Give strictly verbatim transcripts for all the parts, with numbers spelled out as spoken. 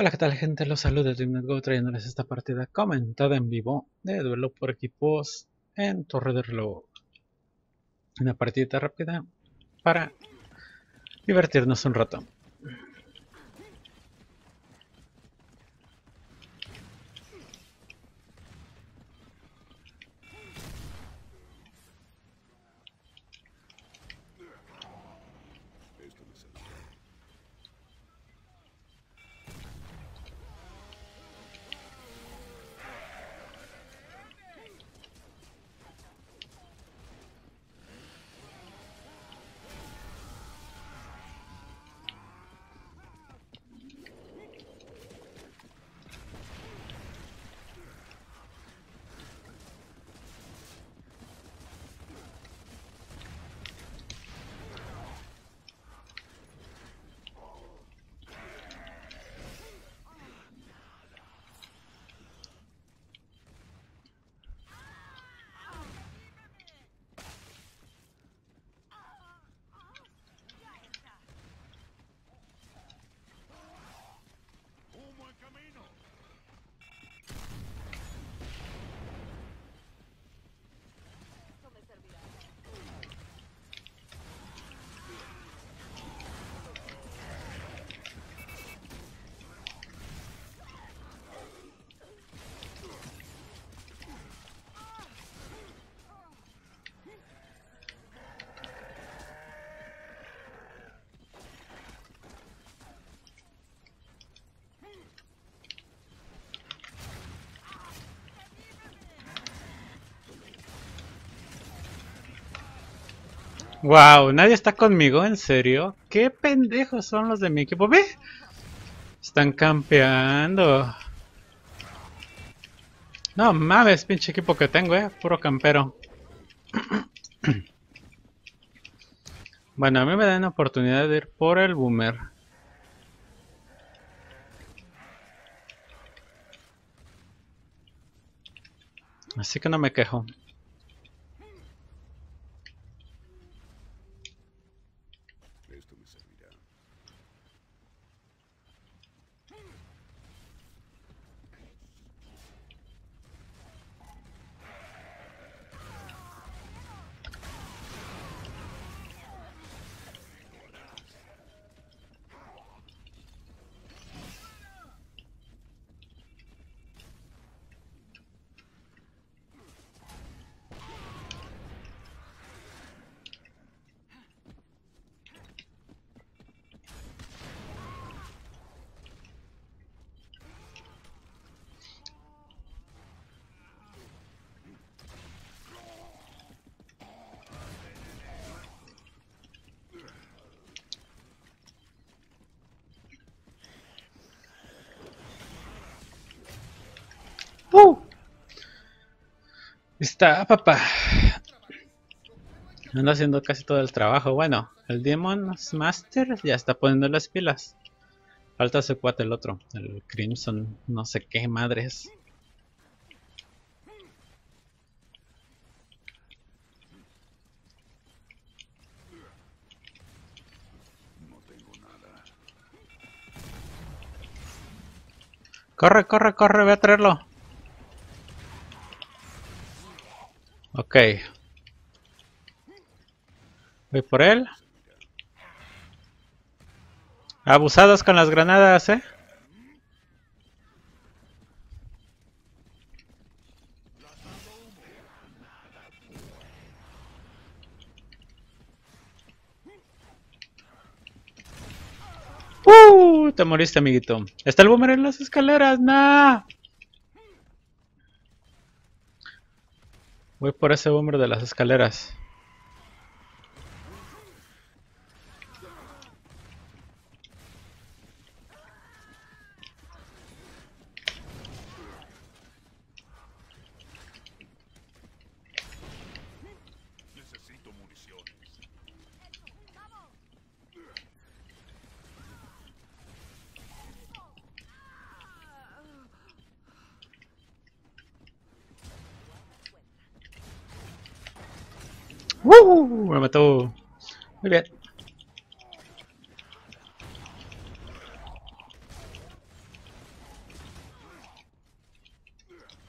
Hola, ¿qué tal, gente? Los saludos de TeamNetGo trayéndoles esta partida comentada en vivo de duelo por equipos en Torre del Reloj. Una partida rápida para divertirnos un rato. Wow, nadie está conmigo, ¿en serio? ¿Qué pendejos son los de mi equipo? ¿Ve? Están campeando. No mames, pinche equipo que tengo, eh, puro campero. Bueno, a mí me dan oportunidad de ir por el boomer. Así que no me quejo. Esto me servirá. ¡Uh! Está, papá. Ando haciendo casi todo el trabajo. Bueno, el Demon Master ya está poniendo las pilas. Falta ese cuate, el otro. El Crimson, no sé qué madres. No tengo nada. Corre, corre, corre, voy a traerlo. Ok. Voy por él. Abusados con las granadas, eh. Uh, te moriste, amiguito. Está el boomer en las escaleras, nah. Voy por ese boomer de las escaleras. Necesito municiones. Uh, me mató. Muy bien.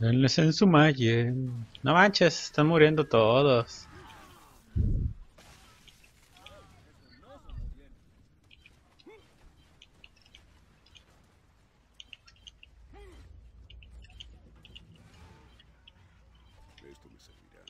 Denles en su malle. No manches, están muriendo todos. Esto me servirá.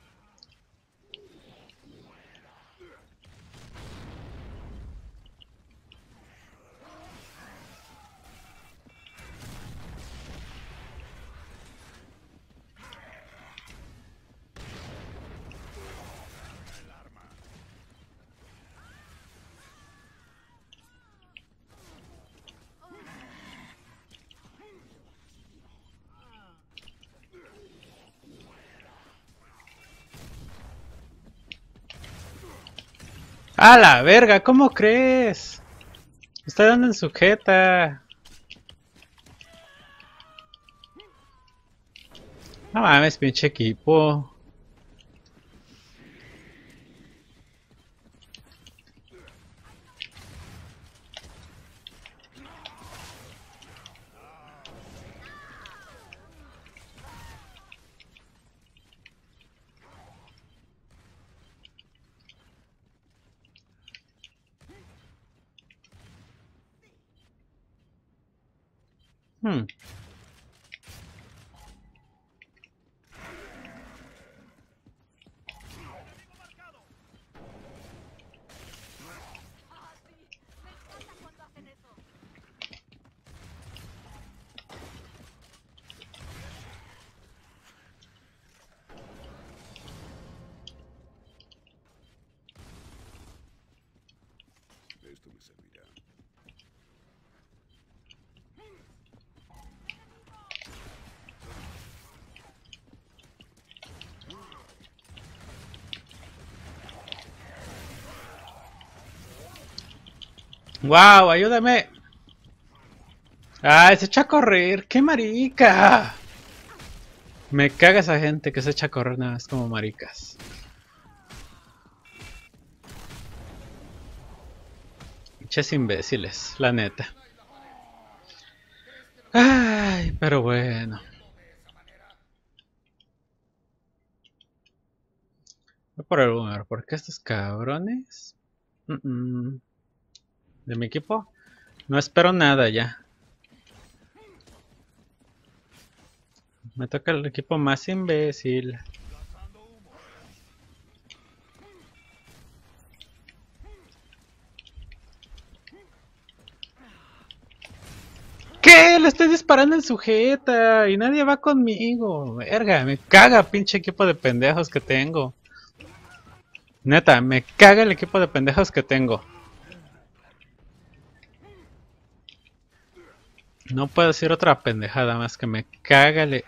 ¡A la verga! ¿Cómo crees? Me está dando en sujeta. No mames, pinche equipo. Hmm. Esto me servirá. ¡Wow! ¡Ayúdame! ¡Ay, se echa a correr! ¡Qué marica! Me caga esa gente que se echa a correr nada más como maricas. Pinches imbéciles, la neta. Ay, pero bueno. Voy por el boomer, porque estos cabrones... Mm -mm. De mi equipo no espero nada ya. Me toca el equipo más imbécil. ¿Qué? Le estoy disparando en sujeta y nadie va conmigo. Verga, me caga pinche equipo de pendejos que tengo. Neta, me caga el equipo de pendejos que tengo. No puedo decir otra pendejada más que me caga el...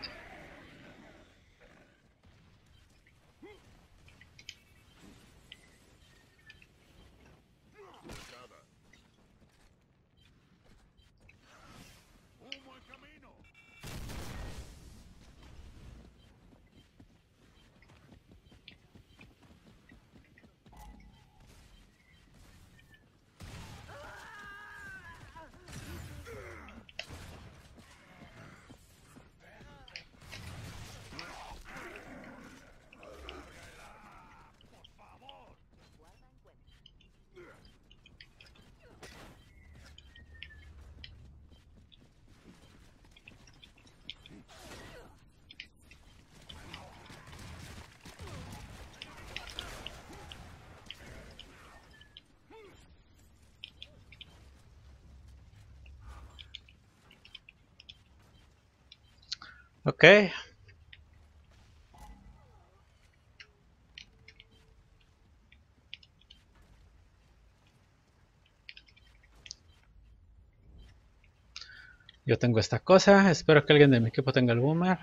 ¡Humo en camino! Ok. Yo tengo esta cosa, espero que alguien de mi equipo tenga el boomer.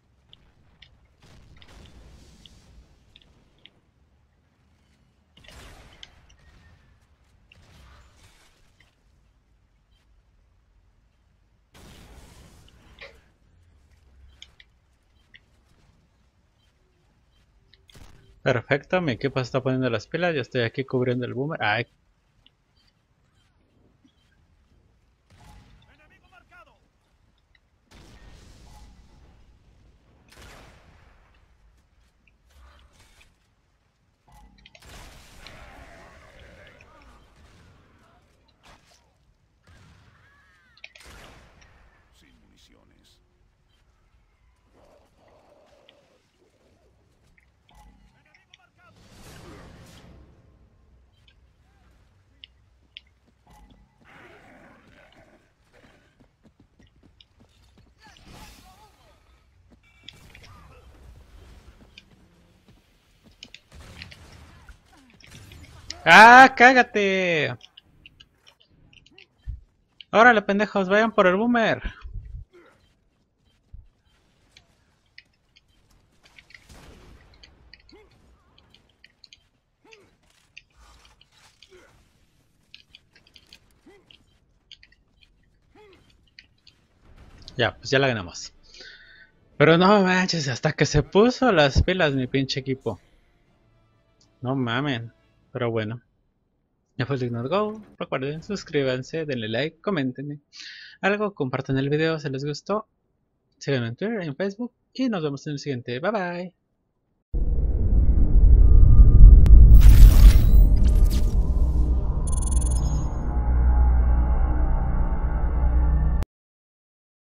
Perfecto, mi equipo se está poniendo las pilas, yo estoy aquí cubriendo el boomer. Ay, ¡Enemigo marcado! ¡Ah, cágate! Órale, pendejos, vayan por el boomer. Ya, pues ya la ganamos. Pero no manches, hasta que se puso las pilas mi pinche equipo. No mamen. Pero bueno. Ya fue el Ignore Go. Recuerden, suscríbanse, denle like, coméntenme algo, compartan el video si les gustó. Síganme en Twitter, en Facebook. Y nos vemos en el siguiente. Bye bye.